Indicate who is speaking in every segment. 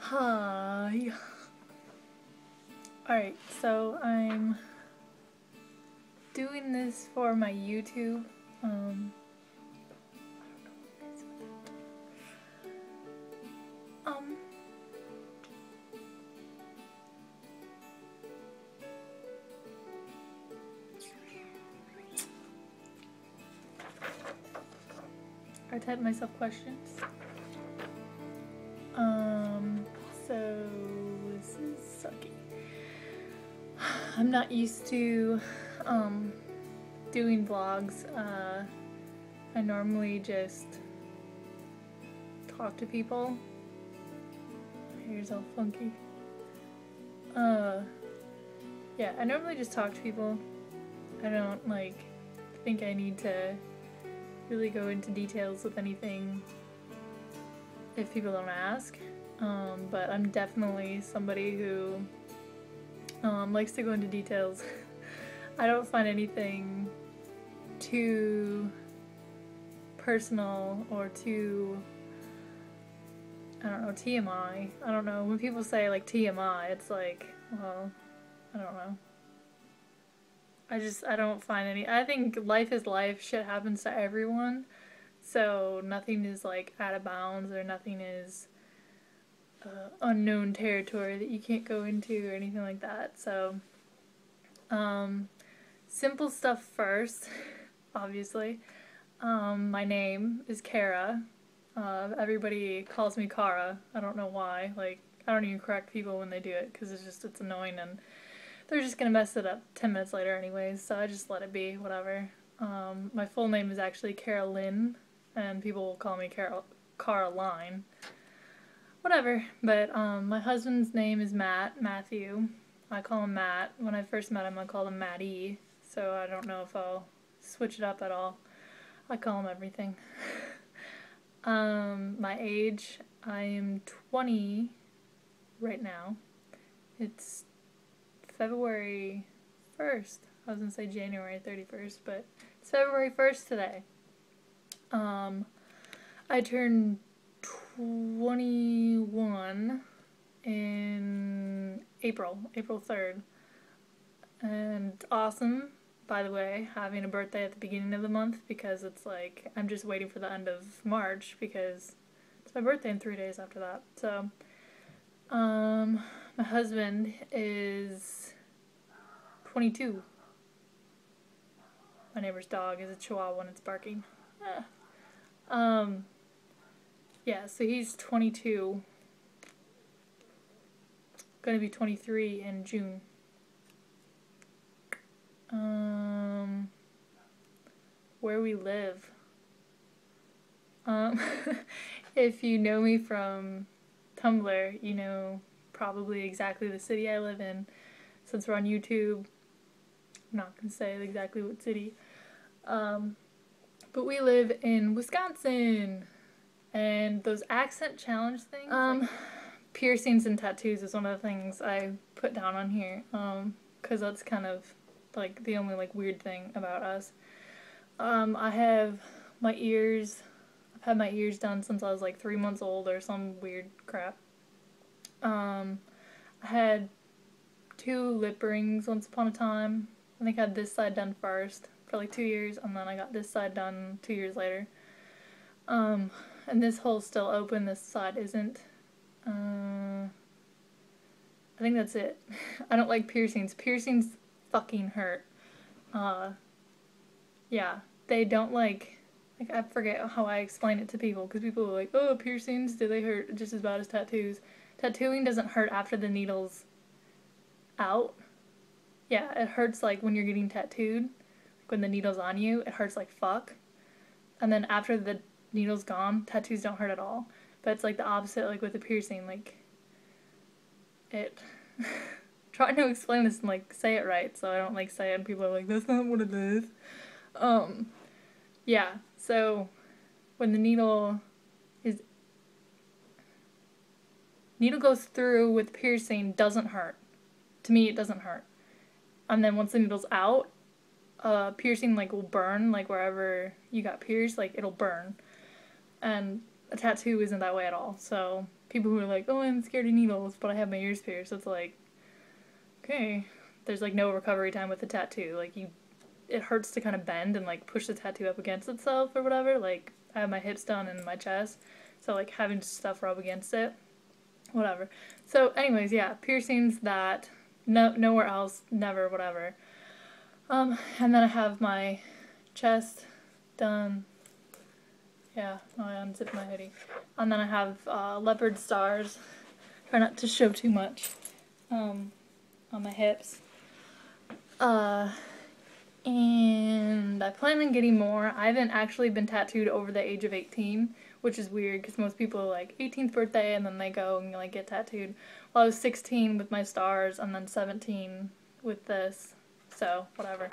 Speaker 1: Hi. Alright, so I'm doing this for my YouTube. I typed myself questions. So this is sucky. I'm not used to doing vlogs. I normally just talk to people. My hair's all funky. Yeah, I normally just talk to people. I don't think I need to really go into details with anything if people don't ask. But I'm definitely somebody who likes to go into details. I don't find anything too personal or too, I don't know, TMI. I don't know, when people say like TMI, it's like, well, I don't know. I don't find any, I think life is life, shit happens to everyone, so nothing is like out of bounds or nothing is unknown territory that you can't go into or anything like that. So, simple stuff first, obviously. My name is Kara. Everybody calls me Kara. I don't know why. Like, I don't even correct people when they do it because it's annoying and they're just gonna mess it up 10 minutes later anyways, so I just let it be, whatever. My full name is actually Carolyn, and people will call me Caroline. Whatever, but my husband's name is Matthew. I call him Matt. When I first met him, I called him Matty, so I don't know if I'll switch it up at all. I call him everything. My age, I am 20 right now. It's February 1st. I was gonna say January 31st, but it's February 1st today. I turned 21 in April 3rd. And awesome, by the way, having a birthday at the beginning of the month because it's like, I'm just waiting for the end of March because it's my birthday in 3 days after that. So, my husband is 22. My neighbor's dog is a chihuahua and it's barking. Yeah, so he's 22. Gonna be 23 in June. Where we live. If you know me from Tumblr, you know probably exactly the city I live in. Since we're on YouTube, I'm not gonna say exactly what city. But we live in Wisconsin. And those accent challenge things, piercings and tattoos is one of the things I put down on here, because that's kind of like the only like weird thing about us. I have my ears, I've had my ears done since I was like 3 months old or some weird crap. I had 2 lip rings once upon a time. I think I had this side done first for like 2 years, and then I got this side done 2 years later. And this hole's still open, this side isn't. I think that's it. I don't like piercings. Piercings fucking hurt. Yeah, they don't like I forget how I explain it to people, because people are like, oh, piercings, do they hurt just as bad as tattoos? Tattooing doesn't hurt after the needle's out. Yeah, it hurts like when you're getting tattooed, when the needle's on you, it hurts like fuck. And then after the needle's gone, tattoos don't hurt at all. But it's like the opposite, like with a piercing, like it trying to explain this and like say it right so I don't like say it and people are like, that's not what it is. Yeah, so when the needle goes through with piercing, doesn't hurt. To me, it doesn't hurt. And then once the needle's out, piercing like will burn, like wherever you got pierced, like it'll burn. And a tattoo isn't that way at all. So people who are like, oh, I'm scared of needles, but I have my ears pierced, it's like, okay, there's like no recovery time with the tattoo. Like it hurts to kind of bend and like push the tattoo up against itself or whatever. Like I have my hips done and my chest, so like having stuff rub against it, whatever. So anyways, yeah, piercings that nowhere else, never, whatever. And then I have my chest done. Yeah, no, I unzipped my hoodie. And then I have leopard stars. Try not to show too much on my hips. And I plan on getting more. I haven't actually been tattooed over the age of 18, which is weird because most people are like 18th birthday and then they go and like get tattooed. Well, I was 16 with my stars and then 17 with this. So, whatever.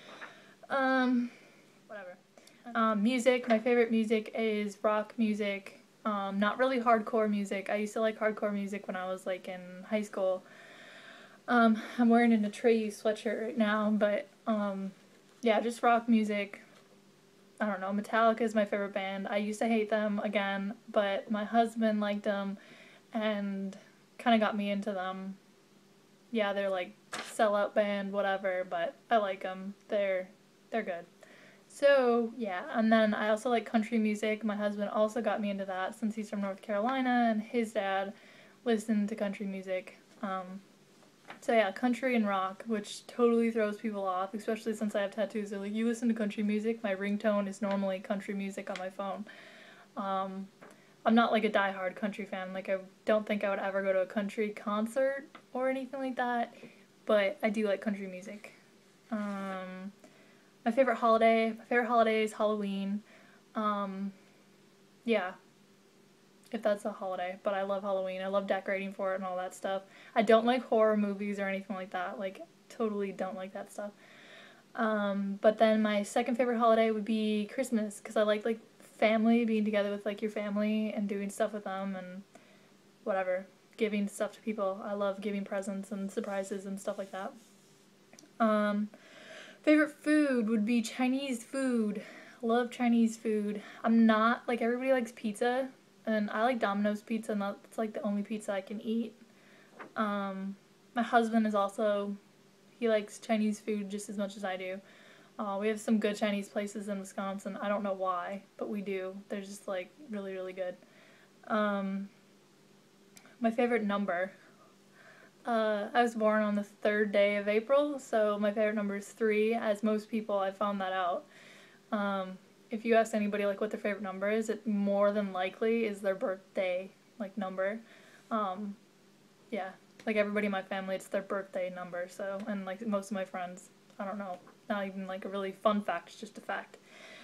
Speaker 1: Music. My favorite music is rock music. Not really hardcore music. I used to like hardcore music when I was like in high school. I'm wearing an Atreyu sweatshirt right now, but yeah, just rock music. I don't know, Metallica is my favorite band. I used to hate them again, but my husband liked them and kind of got me into them. Yeah, they're like sellout band, whatever, but I like them. They're good. So, yeah, and then I also like country music. My husband also got me into that since he's from North Carolina and his dad listened to country music. So yeah, country and rock, which totally throws people off, especially since I have tattoos. They're like, you listen to country music? My ringtone is normally country music on my phone. I'm not like a diehard country fan. Like, I don't think I would ever go to a country concert or anything like that, but I do like country music. My favorite holiday is Halloween. Yeah, if that's a holiday, but I love Halloween. I love decorating for it and all that stuff. I don't like horror movies or anything like that. Like, totally don't like that stuff. But then my second favorite holiday would be Christmas, because I like family, being together with like your family and doing stuff with them and whatever, giving stuff to people. I love giving presents and surprises and stuff like that. Favorite food would be Chinese food. Love Chinese food. I'm not, like, everybody likes pizza, and I like Domino's pizza, and that's like the only pizza I can eat. My husband is also, he likes Chinese food just as much as I do. We have some good Chinese places in Wisconsin. I don't know why, but we do. They're just like really, really good. My favorite number. I was born on the 3rd day of April, so my favorite number is 3. As most people, I found that out. If you ask anybody like what their favorite number is, it more than likely is their birthday like number. Yeah, like everybody in my family, it's their birthday number. So, and like most of my friends, I don't know, not even like a really fun fact, it's just a fact.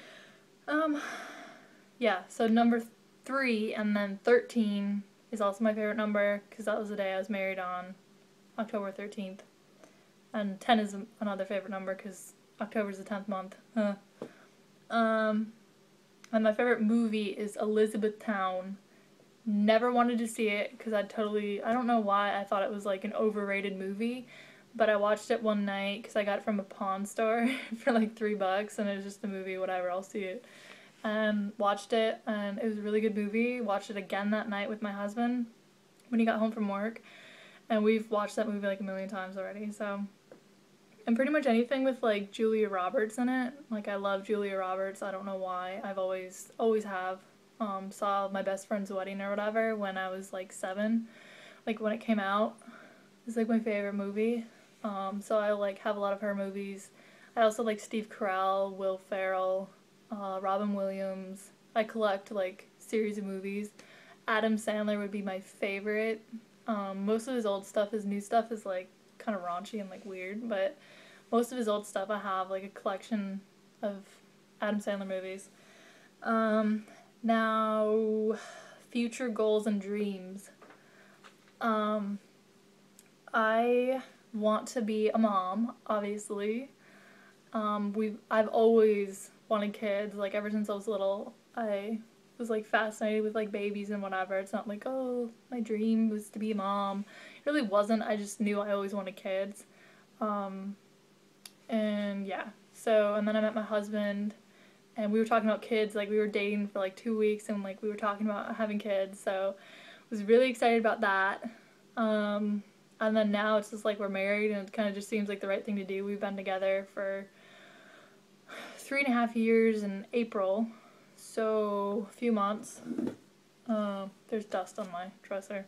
Speaker 1: Yeah, so number 3 and then 13 is also my favorite number because that was the day I was married on, October 13th. And 10 is another favorite number because October is the 10th month. And my favorite movie is Elizabethtown. Never wanted to see it because I don't know why, I thought it was like an overrated movie, but I watched it one night because I got it from a pawn store for like $3 and it was just a movie, whatever, I'll see it. And watched it, and it was a really good movie. Watched it again that night with my husband when he got home from work, and we've watched that movie like a million times already, so. And pretty much anything with like Julia Roberts in it. Like, I love Julia Roberts, I don't know why. I've always have. Saw My Best Friend's Wedding or whatever when I was like 7. Like, when it came out. It's like my favorite movie. So I like have a lot of her movies. I also like Steve Carell, Will Ferrell, Robin Williams. I collect like series of movies. Adam Sandler would be my favorite. Most of his old stuff, his new stuff is like kind of raunchy and like weird, but most of his old stuff I have like a collection of Adam Sandler movies. Now, future goals and dreams. I want to be a mom, obviously. I've always wanted kids, like ever since I was little. I was like fascinated with like babies and whatever. It's not like, oh, my dream was to be a mom. It really wasn't. I just knew I always wanted kids. And yeah, so, and then I met my husband, and we were talking about kids. Like, we were dating for like 2 weeks, and like we were talking about having kids, so I was really excited about that. And then now it's just like we're married, and it kind of just seems like the right thing to do. We've been together for 3.5 years in April, so a few months. There's dust on my dresser.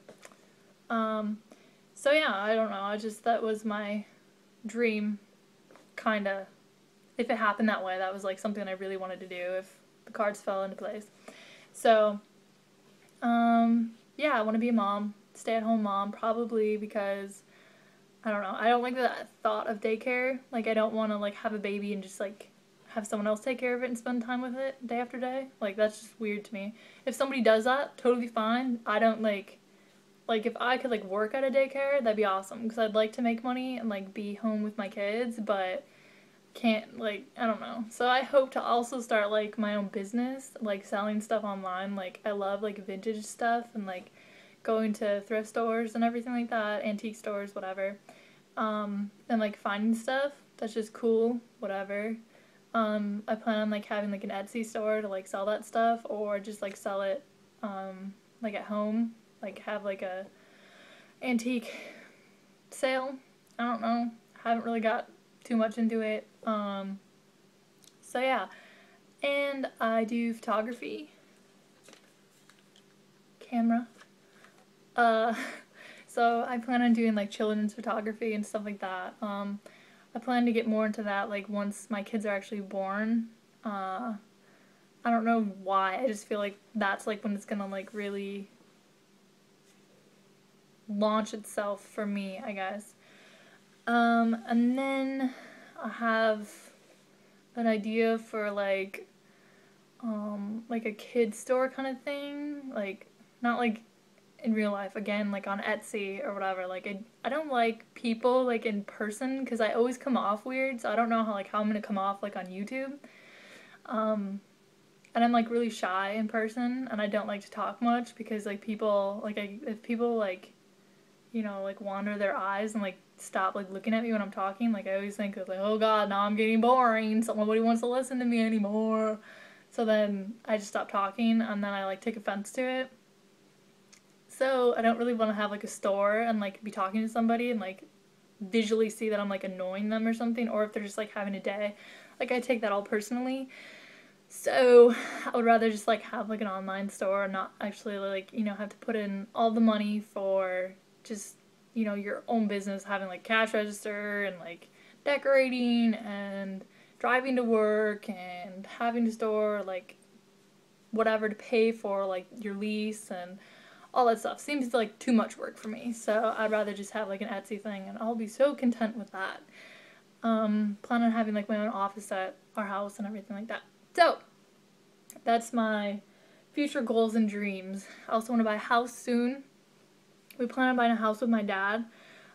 Speaker 1: So yeah, I don't know. That was my dream, kinda. If it happened that way, that was like something I really wanted to do if the cards fell into place. So, yeah, I want to be a mom, stay-at-home mom, probably because, I don't know, I don't like the thought of daycare. Like, I don't want to, like, have a baby and just, like, have someone else take care of it and spend time with it day after day. Like, that's just weird to me. If somebody does that, totally fine. I don't, like, if I could, like, work at a daycare, that'd be awesome, because I'd like to make money and, like, be home with my kids, but can't, like, I don't know. So I hope to also start, like, my own business, like, selling stuff online. Like, I love, like, vintage stuff and, like, going to thrift stores and everything like that, antique stores, whatever, and, like, finding stuff that's just cool, whatever. I plan on, like, having, like, an Etsy store to, like, sell that stuff, or just, like, sell it, like, at home, like, have, like, a antique sale. I don't know. Haven't really got too much into it. So yeah. And I do photography. Camera. So I plan on doing, like, children's photography and stuff like that. I plan to get more into that, like, once my kids are actually born. I don't know why. I just feel like that's, like, when it's gonna, like, really launch itself for me, I guess. And then I have an idea for, like a kid store kind of thing. Like, not, like, in real life, again, like, on Etsy or whatever. Like, I don't like people, like, in person, because I always come off weird, so I don't know how I'm gonna come off, like, on YouTube. And I'm, like, really shy in person, and I don't like to talk much, because, like, people, like, if people, like, you know, like, wander their eyes and, like, stop, like, looking at me when I'm talking, like, I always think, like, oh god, now I'm getting boring, so nobody wants to listen to me anymore. So then I just stop talking, and then I, like, take offense to it. So I don't really want to have, like, a store and, like, be talking to somebody and, like, visually see that I'm, like, annoying them or something, or if they're just, like, having a day. Like, I take that all personally. So I would rather just, like, have, like, an online store and not actually, like, you know, have to put in all the money for just, you know, your own business, having, like, cash register and, like, decorating and driving to work and having to store, like, whatever to pay for, like, your lease and all that stuff. Seems like too much work for me, so I'd rather just have, like, an Etsy thing, and I'll be so content with that. Plan on having, like, my own office at our house and everything like that. So that's my future goals and dreams. I also want to buy a house soon. We plan on buying a house with my dad.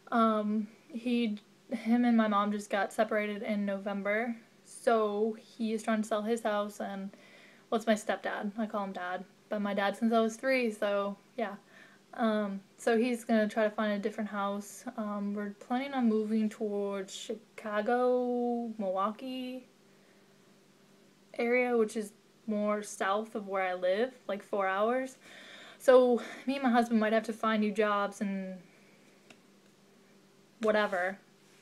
Speaker 1: Him and my mom just got separated in November, so he is trying to sell his house, and, well, it's my stepdad. I call him Dad, but my dad since I was 3, so yeah. So he's gonna try to find a different house. We're planning on moving towards Chicago, Milwaukee area, which is more south of where I live, like 4 hours. So me and my husband might have to find new jobs and whatever.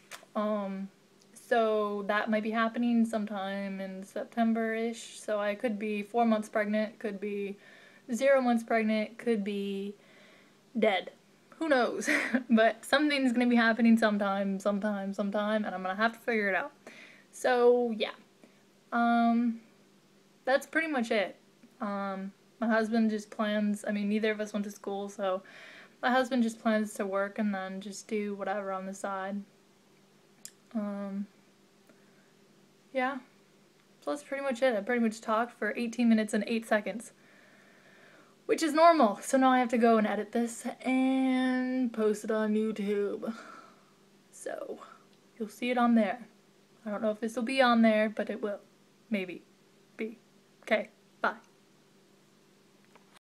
Speaker 1: So that might be happening sometime in September-ish. So I could be 4 months pregnant, could be 0 months pregnant, could be dead. Who knows? But something's gonna be happening sometime, and I'm gonna have to figure it out. So yeah. That's pretty much it. My husband just plans, I mean, neither of us went to school, so my husband just plans to work and then just do whatever on the side. Yeah. So that's pretty much it. I pretty much talked for 18 minutes and 8 seconds. Which is normal. So now I have to go and edit this and post it on YouTube. So, you'll see it on there. I don't know if this will be on there, but it will. Maybe. Be. Okay.